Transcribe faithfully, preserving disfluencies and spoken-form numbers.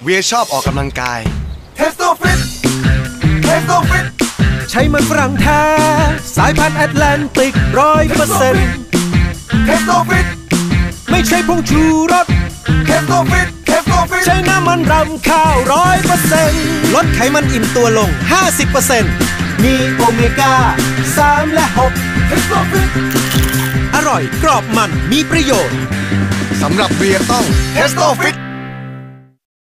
เวียชอบออกกำลังกายเทสโตฟิตเทสโตฟิตใช้มันฝรั่งแท้สายพันธุ์แอตแลนติกร้อยเปอร์เซ็นต์เทสโตฟิตไม่ใช่ผงชูรสเทสโตฟิตเทสโตฟิตใช้น้ำมันรำข้าวร้อยเปอร์เซ็นต์ลดไขมันอิ่มตัวลง ห้าสิบเปอร์เซ็นต์ มีโอเมก้าสามและหกเทสโตฟิตอร่อยกรอบมันมีประโยชน์สำหรับเวียต้องเทสโตฟิต